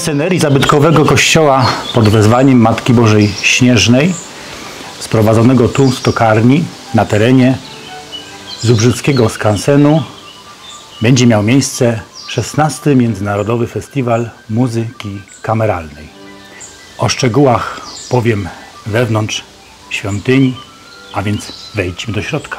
scenerii zabytkowego kościoła pod wezwaniem Matki Bożej Śnieżnej, sprowadzonego tu z tokarni na terenie Zubrzyckiego Skansenu, będzie miał miejsce 16. Międzynarodowy Festiwal Muzyki Kameralnej. O szczegółach powiem wewnątrz świątyni, a więc wejdźmy do środka.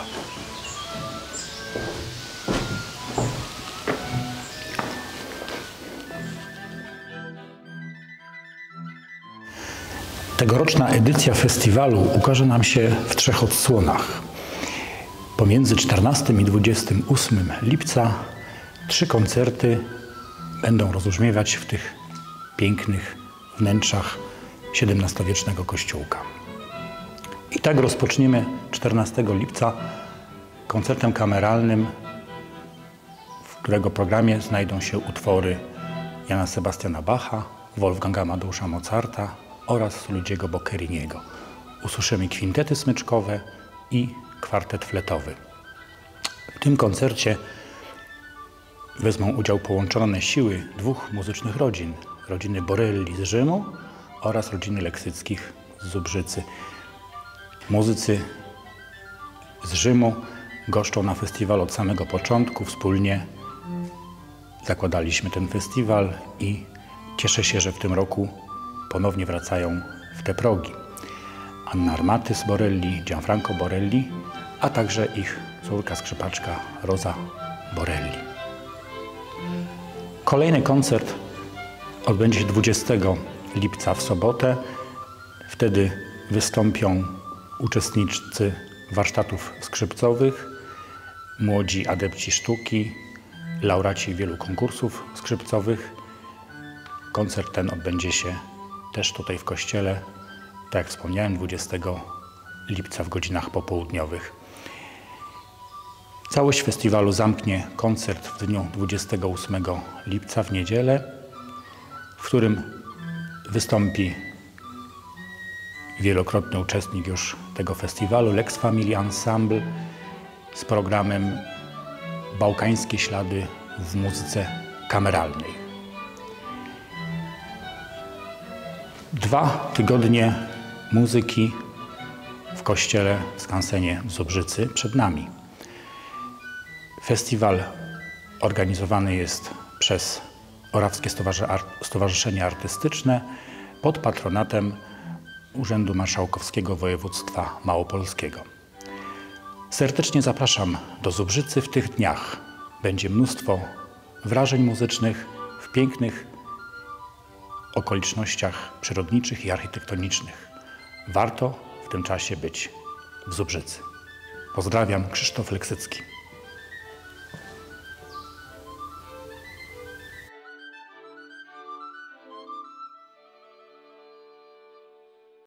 Tegoroczna edycja festiwalu ukaże nam się w 3 odsłonach. Pomiędzy 14 i 28 lipca 3 koncerty będą rozbrzmiewać w tych pięknych wnętrzach XVII-wiecznego kościółka. I tak rozpoczniemy 14 lipca koncertem kameralnym, w którego programie znajdą się utwory Jana Sebastiana Bacha, Wolfganga Amadeusza Mozarta oraz Luigiego Boccheriniego. Usłyszymy kwintety smyczkowe i kwartet fletowy. W tym koncercie wezmą udział połączone siły 2 muzycznych rodzin. Rodziny Borelli z Rzymu oraz rodziny Leksyckich z Zubrzycy. Muzycy z Rzymu goszczą na festiwalu od samego początku. Wspólnie zakładaliśmy ten festiwal i cieszę się, że w tym roku ponownie wracają w te progi. Anna Armatys Borelli, Gianfranco Borelli, a także ich córka skrzypaczka Rosa Borelli. Kolejny koncert odbędzie się 20 lipca w sobotę. Wtedy wystąpią uczestnicy warsztatów skrzypcowych, młodzi adepci sztuki, laureaci wielu konkursów skrzypcowych. Koncert ten odbędzie się też tutaj w kościele, tak jak wspomniałem, 20 lipca w godzinach popołudniowych. Całość festiwalu zamknie koncert w dniu 28 lipca w niedzielę, w którym wystąpi wielokrotny uczestnik już tego festiwalu Lex Familia Ensemble z programem Bałkańskie ślady w muzyce kameralnej. 2 tygodnie muzyki w kościele w Skansenie w Zubrzycy przed nami. Festiwal organizowany jest przez Orawskie Stowarzyszenie Artystyczne pod patronatem Urzędu Marszałkowskiego Województwa Małopolskiego. Serdecznie zapraszam do Zubrzycy w tych dniach. Będzie mnóstwo wrażeń muzycznych w pięknych okolicznościach przyrodniczych i architektonicznych. Warto w tym czasie być w Zubrzycy. Pozdrawiam, Krzysztof Leksycki.